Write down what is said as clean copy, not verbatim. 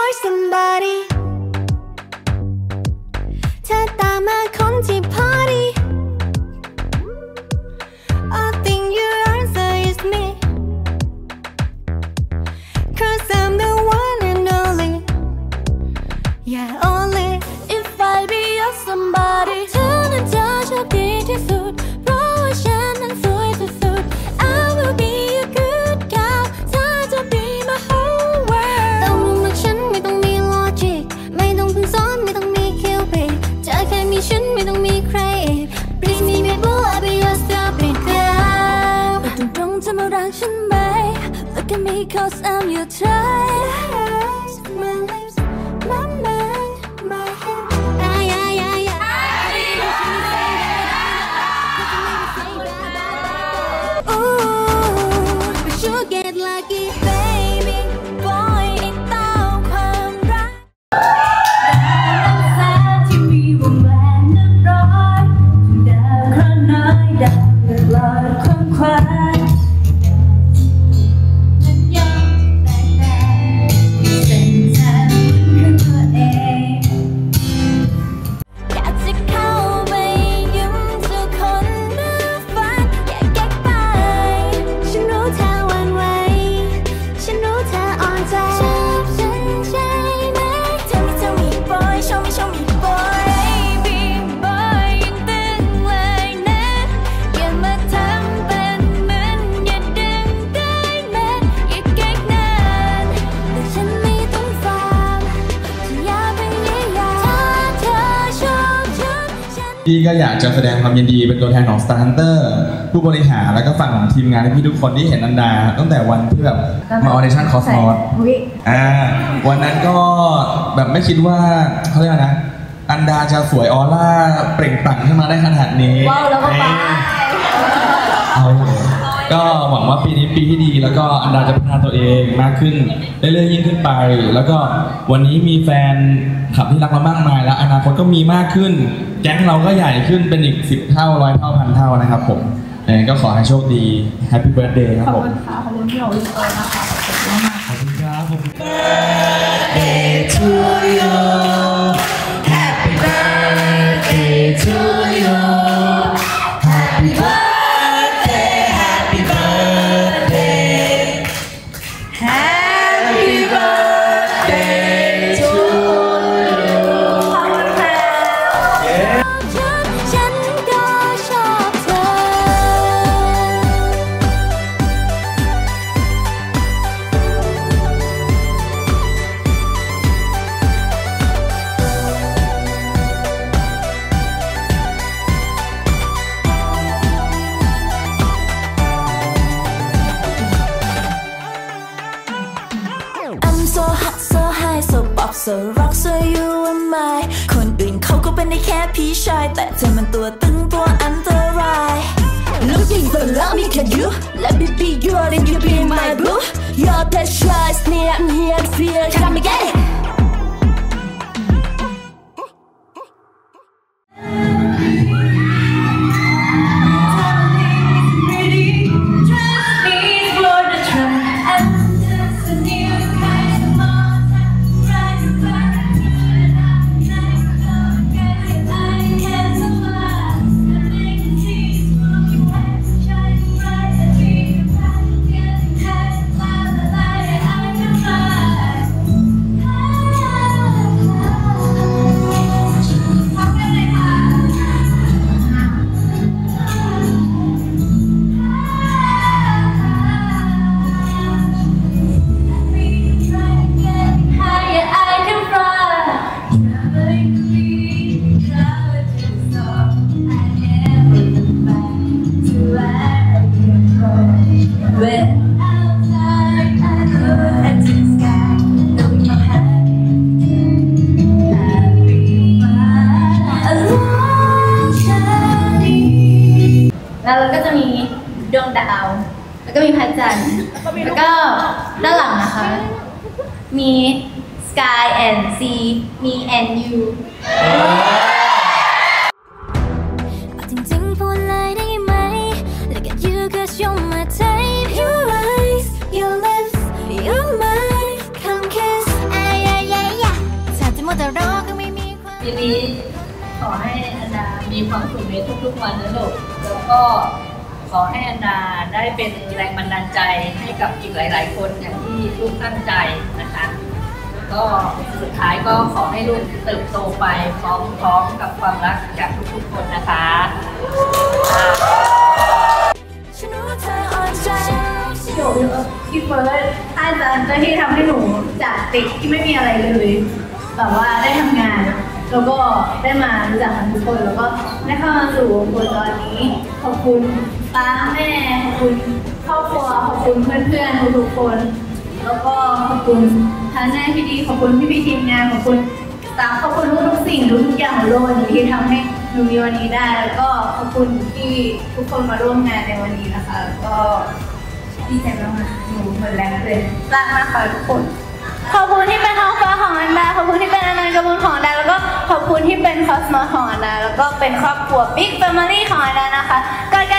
you're somebody เธอตามมาคนที่ party I think your answer is me Cause I'm the one and only Yeah only If I be your somebody เธอนั้นจะโชคดีที่สุดเพราะว่าฉันนั้นสวยสุดๆ I will be a good girl เธอจะ be my whole world ต้องรู้ว่าฉันไม่ต้องมี logic ไม่ต้องพึ่งสอนไม่ต้องมีคิวปิดเธอแค่มีฉันไม่ต้องมีใครอีก Please me baby I'll be your stupid girl ตรงๆจะมารักฉันไหม Look at me cause I'm your type My lips my mind my head You get lucky baby boy อีกต้องความรักแสนที่มีวงแหวนนับร้อยดาวเคราะห์น้อยดาวเลือดลอยความคว้ามันยังแตกเส้นทางขึ้นตัวเองอยากจะเข้าไปยิ้มทุกคนเมื่อฝันอยากเก็บไปฉันรู้เธอหวั่นไหวฉันรู้เธออ่อนใจชอบฉันใช่ไหม Tell me boy show me boy baby boy ยิ่งตึงเลยนะอย่ามาทำเป็นเหมือนอย่าดึงได้ไหมอย่าเก๊กนานแต่ฉันไม่ต้องฟังฉันอยากพยายามถ้าเธอชอบฉันพี่ก็อยากจะแสดงความยินดีเป็นตัวแทนของ Star Hunter ผู้บริหารแล้วก็ฝั่งทีมงานให้พี่ทุกคนที่เห็นอันดาตั้งแต่วันที่แบบมาออเดชั่นคอสมอสวันนั้นก็แบบไม่คิดว่าเขาเรียกนะอันดาจะสวยออร่าเปล่งปลั่งขึ้นมาได้ขนาดนี้ว้าวแล้วก็ไปก็หวังว่าปีนี้ปีที่ดีแล้วก็อันดาจะพัฒนาตัวเองมากขึ้นเรื่อยๆยิ่งขึ้นไปแล้วก็วันนี้มีแฟนขับที่รักเรามากมายแล้วอนาคตก็มีมากขึ้นแก๊งเราก็ใหญ่ขึ้นเป็นอีก10 เท่า100 เท่า1,000 เท่านะครับผมก็ขอให้โชคดี Happy Birthday ครับผมขอบคุณค่ะขอบคุณที่เราลิสต์นะคะขอบคุณครับขอบคุณ Birthday to you Happy Birthday to you Happy Birthday Happy Birthday Happy Birthday to you ขอบคุณค่ะฉันก็ชอบเธอI'm so hot so high so pop so rock so you are mine คนอื่นเขาก็เป็นได้แค่พี่ชายแต่เธอมันตัวตึงตัวอันตราย Looking for love me can you let me be your and you be my boo You're the choice near I'm here to feel come and get itแล้วเราก็จะมีดวงดาวแล้วก็มีพระจันทร์แล้วก็ด้านหลังนะคะมี sky and sea มี and you จริงๆพูดเลยได้ไหม Look at you cause you're my type Your eyes, your lips, your mind Come kiss, ay ay ay ทีนี้ขอให้อันดามีความสุขในทุกๆวันนะลูกแล้วก็ขอให้อันดาได้เป็นแรงบันดาลใจให้กับอีกหลายๆคนอย่างที่ลูกตั้งใจนะคะก็สุดท้ายก็ขอให้ลูกเติบโตไปพร้อมกับความรักจากทุกๆคนนะคะอยู่พี่เฟิร์สอาจารย์ที่ทำให้หนูจากเด็กที่ไม่มีอะไรเลยแบบว่าได้ทำงานแล้วก็ได้มารู้จักกันทุกคนแล้วก็ได้เข้ามาสู่วงตอนนี้ขอบคุณป้าแม่ขอบคุณครอบครัวขอบคุณเพื่อนๆทุกคนแล้วก็ขอบคุณทางหน้าที่ดีขอบคุณพี่ทีมงานขอบคุณสตาฟขอบคุณทุกสิ่งทุกอย่างของโลกนี้ที่ทำให้หนูมีวันนี้ได้แล้วก็ขอบคุณที่ทุกคนมาร่วมงานในวันนี้นะคะก็ดีใจมากๆหนูเหมือนแรงเลยรักมากค่ะทุกคนขอบคุณที่เป็นท้องฟ้าของอันดาขอบคุณที่เป็นอนันต์กมลของอันดาแล้วก็ขอบคุณที่เป็นคอสมอสของอันดาแล้วก็เป็นครอบครัว Big Family ของอันดานะคะกอดกัน